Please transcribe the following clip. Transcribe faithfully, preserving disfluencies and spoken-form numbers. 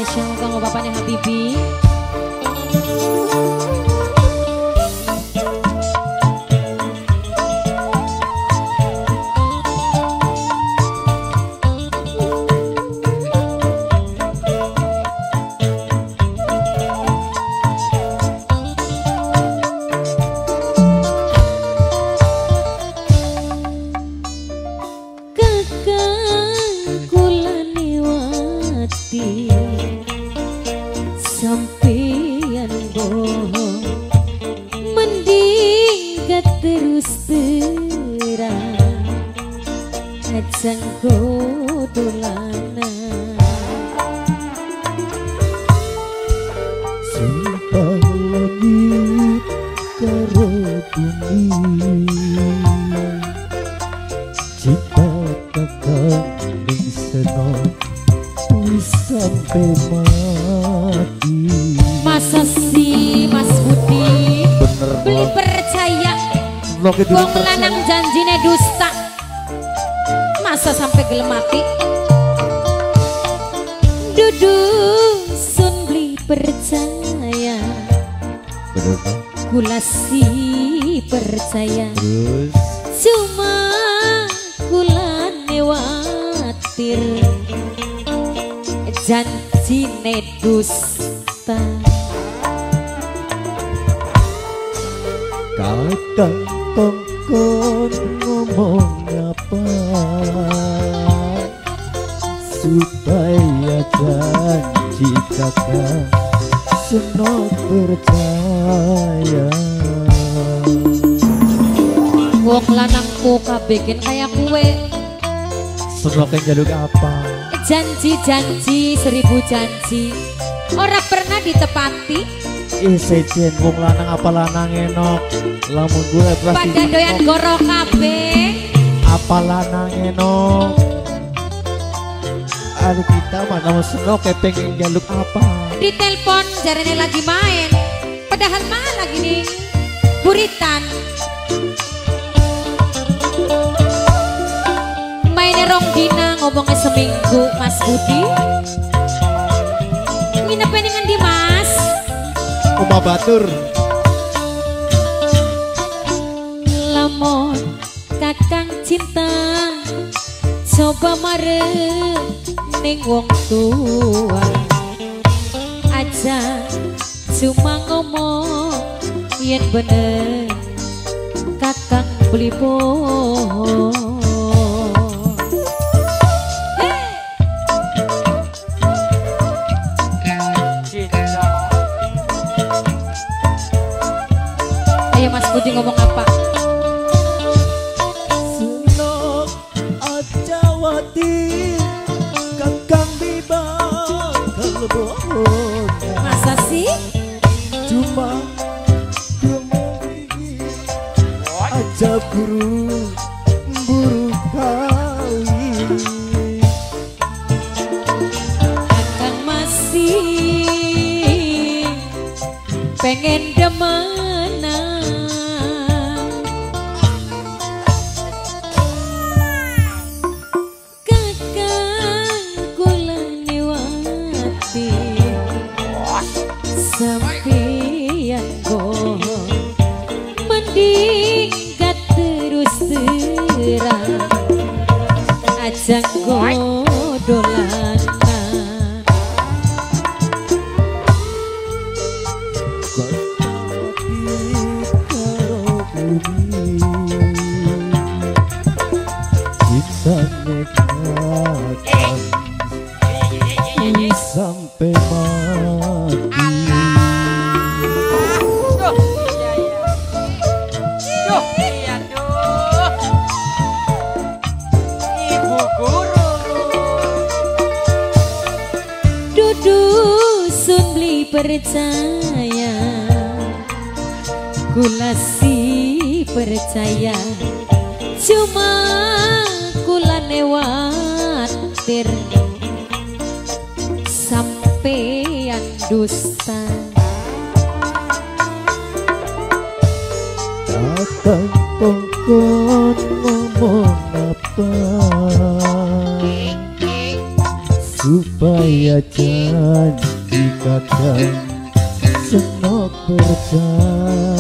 spesial kanggo bapaknya Habibi. Sampeyan bohong mending gak terus terang ajang kodolana sumpah langit karo bumi cinta kakak ning seno sampai mati. Masa sih Mas Budi bener beli percaya wong lanang janjine dusta masa sampai gelem mati dudu sun beli percaya bener kula sih percaya terus cuma kula newatir janji dusta kakang kongkon ngomong apa supaya janji kakak seno percaya wong lanangku kabeh kaya kue seno jaluk apa janji-janji seribu janji ora pernah ditepati. Eh sejen wong lanang apa lanang enok lamun gue pasti pada doyan goro kabeh apa lanang enok ada kita mana mau senok kayak pengen jaluk apa di telepon jarene lagi main padahal mah lagi nih buritan mainnya rong dina ngomongnya seminggu Mas Budi nginepnya dengan di Mas Uma Batur lamun kakang cinta coba mare ning wong tua aja cuma ngomong yen bener kakang beli bohong. Mas Budi ngomong apa? Senok aja wati kakang biba kalau bohong masa sih? Cuma kemari aja buru buru kawin Kakang masih pengen demenan sampeyan bohong mending gak terus terang ajang godolanan kita nekatkan sampai mati. Dusun beli percaya kula si percaya cuma kula newatir sampeyan dusta kakang kongkon ngomong apa supaya janji kakang senok berkah.